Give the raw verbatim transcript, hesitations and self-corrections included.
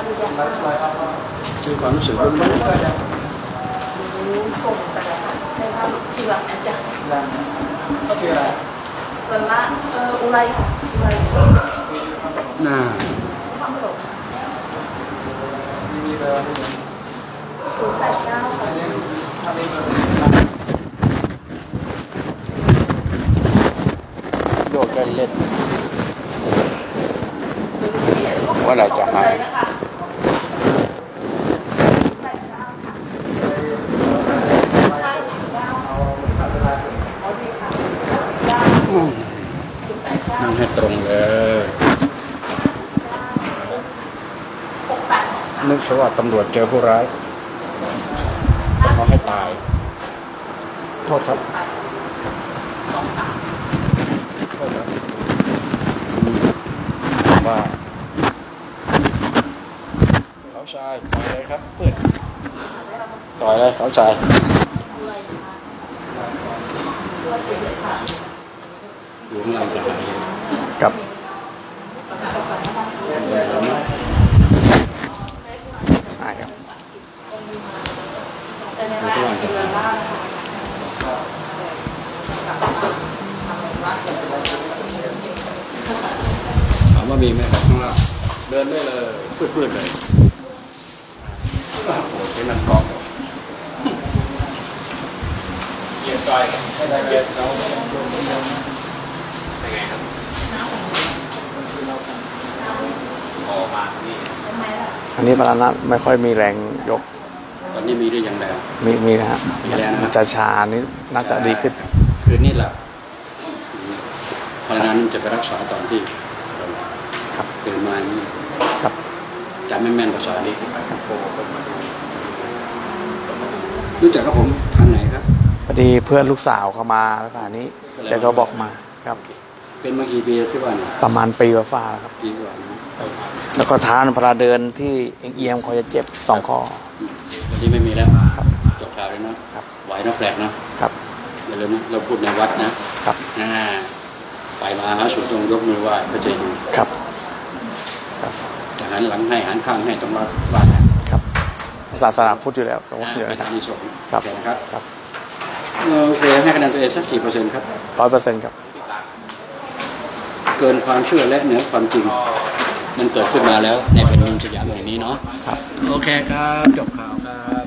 ชื่อความรู้สึกว่ามันก็จะรู้ส่งแต่ละในภาพที่แบบอาจจะชื่ออะไรส่วนมากเอออุไรค่ะอุไรน่าศูนย์แปดเก้าค่ะโยกเล่นเล่นว่าอะไรจะหายนั่งให้ตรงเลยนึกซะว่าตำรวจเจอผู้ร้ายเขาให้ตายโทษครับโทษครับว่าเขาชายต่อยเลยครับเพื่อนต่อยเลยเขาชายอยู่ข้างหลังจะหายกับหายครับถามว่ามีไหมครับข้างล่างเดินได้เลยพืดๆเลยโอ้โหใช้นันกรอบเย็นใจเย็นเราเป็นไงครับออกมานี่อันนี้พลังนั้นไม่ค่อยมีแรงยกตอนนี้มีได้ยังไงมีมีนะฮะมันจะชานี่น่าจะดีขึ้นคือนี่แหละพลังงานจะไปรักษาตอนที่ครับตื่นมานี่ครับจำแม่นๆภาษานี้รู้จักกับผมทางไหนครับพอดีเพื่อนลูกสาวเขามาแล้วป่านนี้แกก็บอกมาครับเป็นมากี่ปีที่ว่านี่ประมาณปีกว่าๆครับปีกว่าแล้วก็ทานพลาเดินที่เอียงๆเขาจะเจ็บสองข้อวันนี้ไม่มีแล้วครับจบข่าวเลยนะครับไหวนะแปลกนะครับอย่าลืมเราพูดในวัดนะครับอ่าไปมาหาสู่ตรงยกมือไหว้พระเจ้าอยู่ครับจากนั้นหลังให้หันข้างให้ตรงวัดไหว้ครับศาสนาพุทธอยู่แล้วแต่ว่าเยอะนะมีสงฆ์ครับนะครับครับโอเคให้คะแนนตัวเองสักกี่เปอร์เซ็นต์ครับร้อยเปอร์เซ็นต์ครับเกินความเชื่อและเหนือความจริงมันเกิดขึ้นมาแล้วในแผ่นดินสยามแห่งนี้เนาะครับโอเคครับจบข่าวครับ